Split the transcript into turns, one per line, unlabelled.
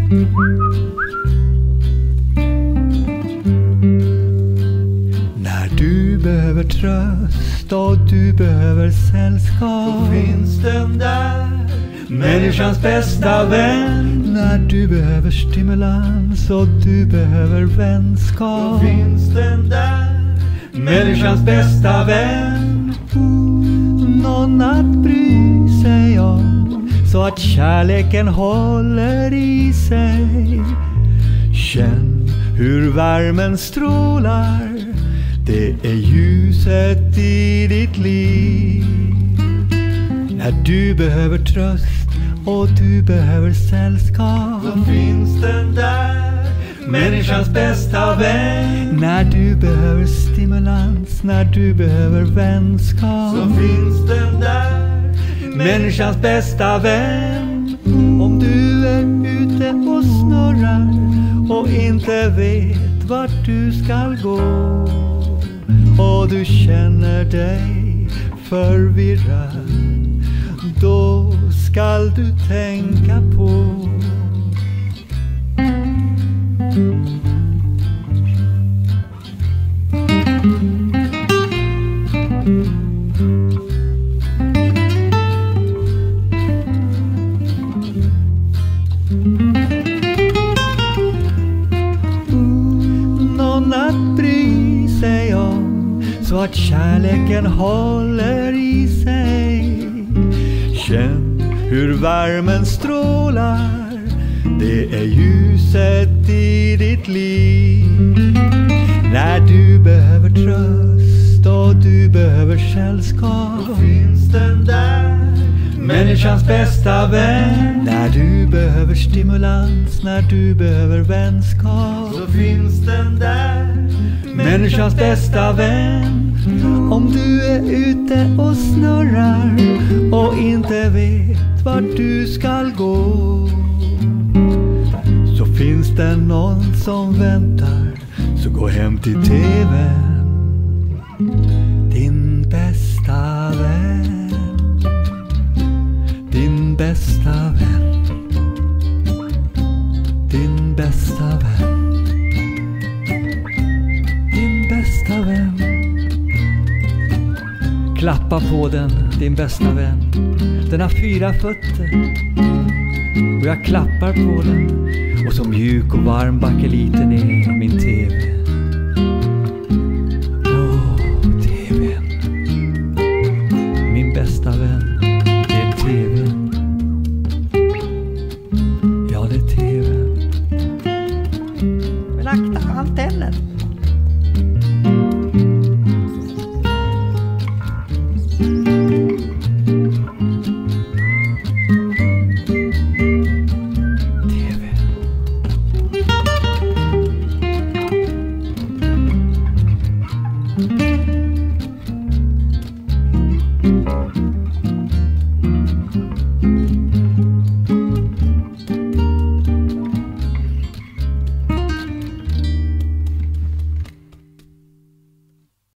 När du behöver tröst och du behöver sällskap,
då finns den där,
människans bästa vän. När du behöver stimulans och du behöver vänskap,
då finns den där,
människans bästa vän. Någon att bry sig om, så att kärleken håller i sig. Känn hur värmen strålar, det är ljuset i ditt liv. När du behöver tröst och du behöver sällskap,
då finns den där,
människans bästa vän. När du behöver stimulans, när du behöver vänskap,
så finns den där,
människans bästa vän. Om du är ute och snurrar och inte vet vart du ska gå, och du känner dig förvirrad, då skall du tänka på någon att bry sig om, så att kärleken håller i sig. Känn hur värmen strålar, det är ljuset i ditt liv. När du behöver tröst och du behöver sällskap,
då finns den där,
människans bästa vän. När du behöver stimulans, när du behöver vänskap,
så finns den där,
människans bästa vän. Om du är ute och snurrar och inte vet vart du ska gå, så finns det någon som väntar, så gå hem till TV:n. Din bästa vän, din bästa vän, din bästa vän, din bästa vän. Klappa på den, din bästa vän. Den har 4 fötter och jag klappar på den, och så mjuk och varm bakeliten är min TV.